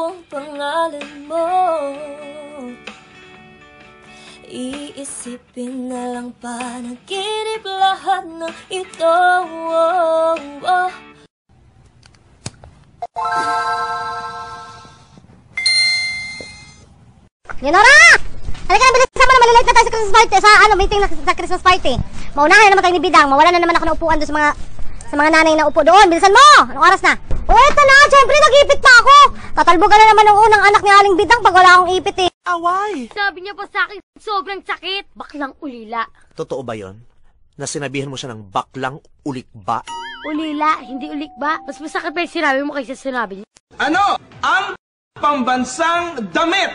ang pangalan mo. Iisipin na lang panaginip lahat ng ito. Leonora! Halika na, bilisan mo na, malilate na tayo sa Christmas party. Meeting sa Christmas party. Maunahan na naman tayo ni Bidang. Mawala na naman ako na upuan doon sa mga nanay na upo doon. Bilisan mo! Anong oras na? Eto na! Siyempre, nag-ipit pa ako! Tatalbogan na naman ng unang anak ni Aling Bidang pag wala akong ipit eh. Away! Sabi niya pa sa akin, sobrang sakit. Baklang ulila. Totoo ba yon? Na sinabihan mo siya ng baklang ulikba? Ulila, hindi ulikba. Mas masakit pa yung sinabi mo kaysa sinabi niya. Ano ang pambansang damit?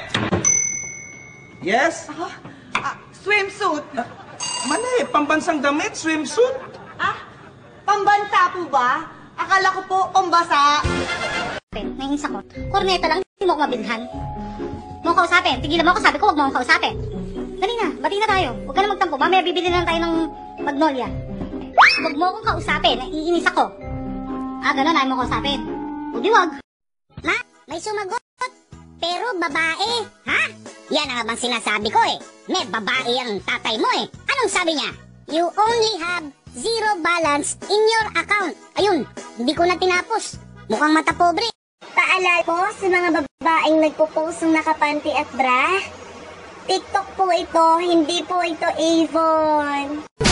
Yes? Swimsuit. Mali, pambansang damit, swimsuit. Pambansa po ba? Akala ko po pambasa. Nainis ako. Korneta lang, hindi mo ako mabinhan. Huwag mo kausapin. Tigilan mo ako, sabi ko huwag mo akong kausapin. Dali na, bati na tayo. Huwag ka na magtampo. Mamaya bibili na lang tayo ng magnolia. Huwag mo akong kausapin. Naiinis ako. Ganun, ayaw mo kausapin. O di wag. Ma, may sumagot. Pero babae. Ha? Yan ang bang sinasabi ko eh. May babae ang tatay mo eh. Anong sabi niya? You only have zero balance in your account. Ayun, hindi ko na tinapos. Mukhang mata pobre. Paalala po sa mga babaeng nagpo-post ng nakapanty at bra. TikTok po ito, hindi po ito Avon.